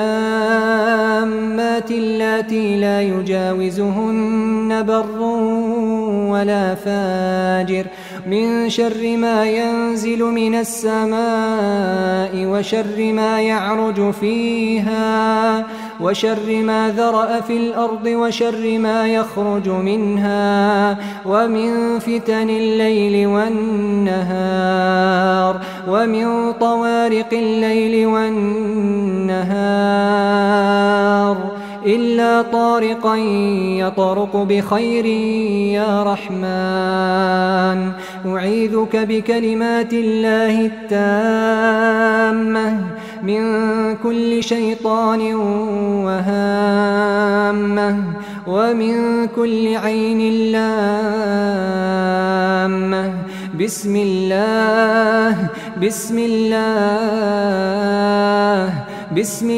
التامات اللاتي لا يجاوزهن بر ولا فاجر من شر ما ينزل من السماء وشر ما يعرج فيها وشر ما ذرأ في الأرض وشر ما يخرج منها ومن فتن الليل والنهار ومن طوارق الليل والنهار إلا طارقا يطرق بخير يا رحمن أعيذك بكلمات الله التامة من كل شيطان وهامة ومن كل عين لامة بسم الله بسم الله بسم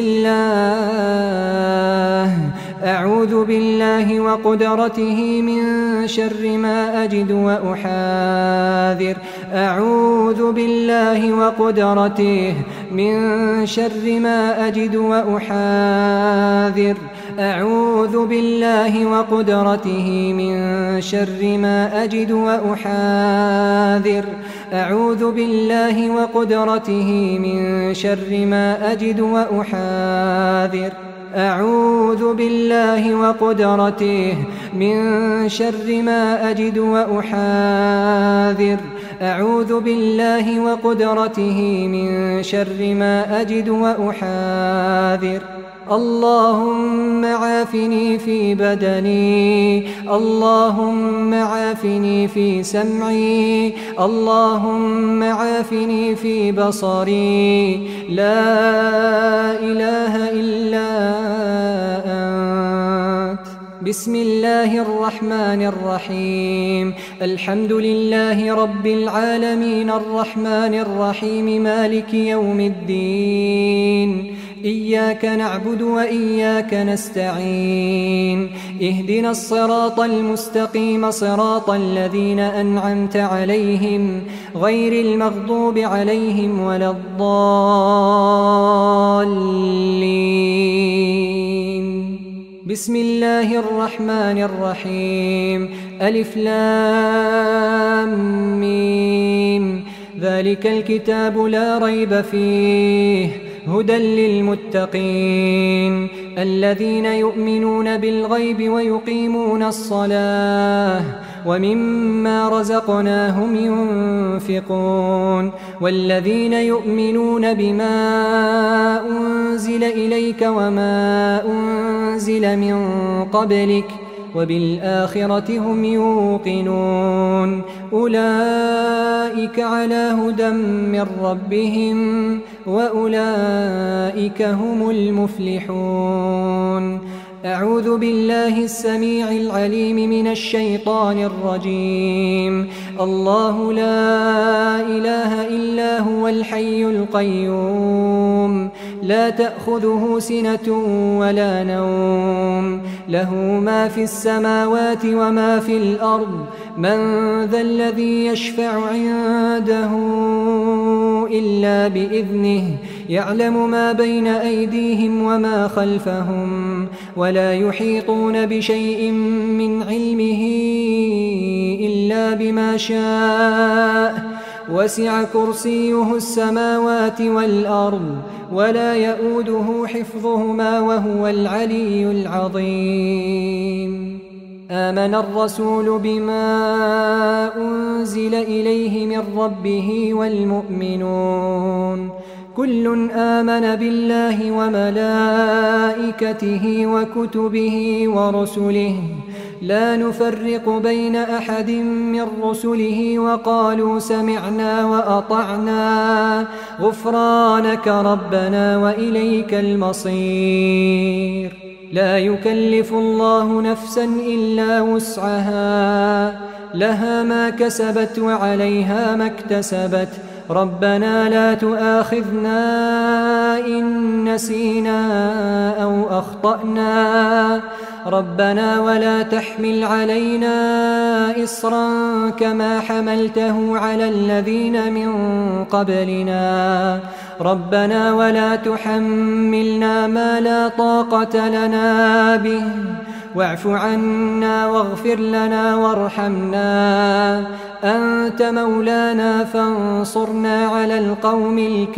الله أعوذ بالله وقدرته من شر ما أجد وأحاذر أعوذ بالله وقدرته من شر ما أجد وأحاذر أعوذ بالله وقدرته من شر ما أجد وأحاذر أعوذ بالله وقدرته من شر ما أجد وأحاذر أعوذ بالله وقدرته من شر ما أجد وأحاذر أعوذ بالله وقدرته من شر ما أجد وأحاذر اللهم عافني في بدني، اللهم عافني في سمعي، اللهم عافني في بصري، لا إله إلا أنت. بسم الله الرحمن الرحيم. الحمد لله رب العالمين الرحمن الرحيم مالك يوم الدين. إياك نعبد وإياك نستعين. اهدنا الصراط المستقيم صراط الذين أنعمت عليهم غير المغضوب عليهم ولا الضالين. بسم الله الرحمن الرحيم. ألف لام ميم. ذلك الكتاب لا ريب فيه هدى للمتقين الذين يؤمنون بالغيب ويقيمون الصلاة ومما رزقناهم ينفقون والذين يؤمنون بما أنزل إليك وما أنزل من قبلك وبالآخرة هم يوقنون أولئك على هدى من ربهم وأولئك هم المفلحون. أعوذ بالله السميع العليم من الشيطان الرجيم. الله لا إله إلا هو الحي القيوم لا تأخذه سنة ولا نوم له ما في السماوات وما في الأرض من ذا الذي يشفع عنده إلا بإذنه يعلم ما بين أيديهم وما خلفهم ولا يحيطون بشيء من علمه إلا بما شاء وسع كرسيه السماوات والأرض ولا يؤوده حفظهما وهو العلي العظيم. آمن الرسول بما أنزل إليه من ربه والمؤمنون كل آمن بالله وملائكته وكتبه ورسله لا نفرق بين أحد من رسله وقالوا سمعنا وأطعنا غفرانك ربنا وإليك المصير. لا يكلف الله نفسا إلا وسعها لها ما كسبت وعليها ما اكتسبت ربنا لا تؤاخذنا إن نسينا أو أخطأنا ربنا ولا تحمل علينا إصرا كما حملته على الذين من قبلنا ربنا ولا تحملنا ما لا طاقة لنا به واعف عنا واغفر لنا وارحمنا أنت مولانا فانصرنا على القوم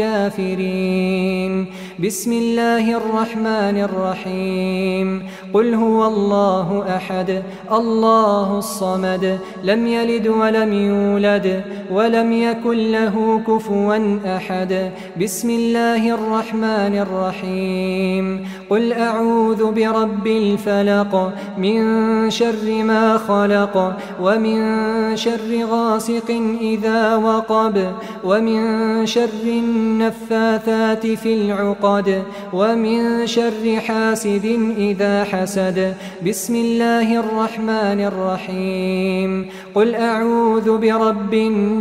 الكافرين. بسم الله الرحمن الرحيم. قل هو الله أحد الله الصمد لم يلد ولم يولد ولم يكن له كفوا أحد. بسم الله الرحمن الرحيم. قل أعوذ برب الفلق من شر ما خلق ومن شر غاسق إذا وقب ومن شر النفاثات في العقد ومن شر حاسد إذا حسد. بسم الله الرحمن الرحيم. قل أعوذ برب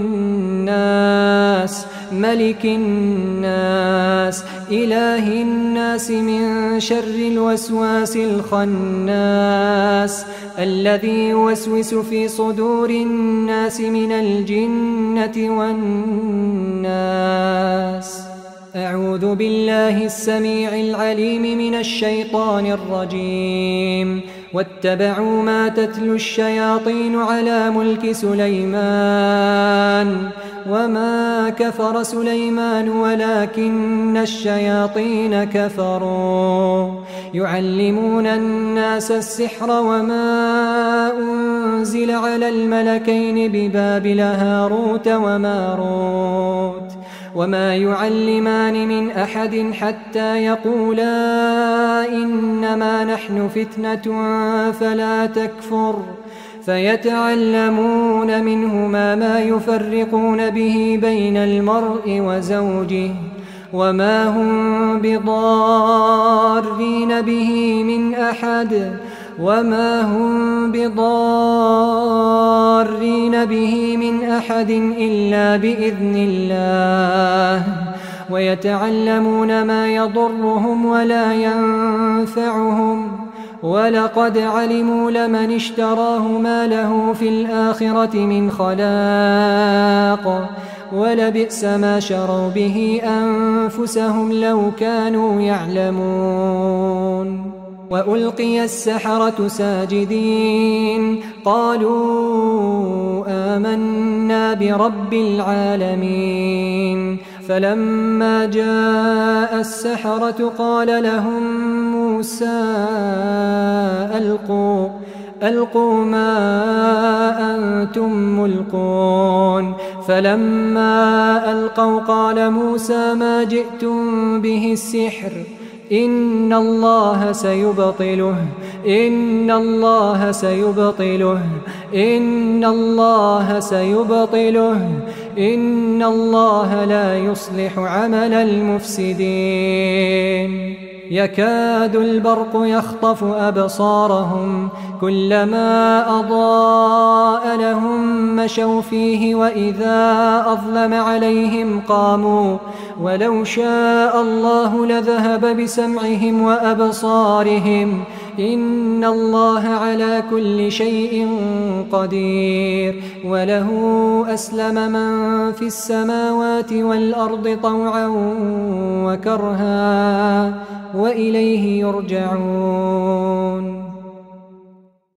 الناس ملك الناس إله الناس من شر الوسواس الخناس الذي يوسوس في صدور الناس من الجنة والناس. أعوذ بالله السميع العليم من الشيطان الرجيم. واتبعوا ما تتلو الشياطين على ملك سليمان وما كفر سليمان ولكن الشياطين كفروا يعلمون الناس السحر وما أنزل على الملكين ببابل هاروت وماروت وما يعلمان من أحد حتى يقولا إنما نحن فتنة فلا تكفر فيتعلمون منهما ما يفرقون به بين المرء وزوجه وما هم بضارين به من أحد وما هم بضارين به من أحد إلا بإذن الله ويتعلمون ما يضرهم ولا ينفعهم ولقد علموا لمن اشتراه ما له في الآخرة من خلاق ولبئس ما شروا به أنفسهم لو كانوا يعلمون وألقي السحرة ساجدين قالوا آمنا برب العالمين فلما جاء السحرة قال لهم موسى ألقوا ألقوا ما أنتم ملقون فلما ألقوا قال موسى ما جئتم به السحر إن الله سيبطله إن الله سيبطله إن الله سيبطله إن الله لا يصلح عمل المفسدين يكاد البرق يخطف أبصارهم كلما أضاء لهم مشوا فيه وإذا أظلم عليهم قاموا ولو شاء الله لذهب بسمعهم وأبصارهم إن الله على كل شيء قدير وله أسلم من في السماوات والأرض طوعا وكرها وإليه يرجعون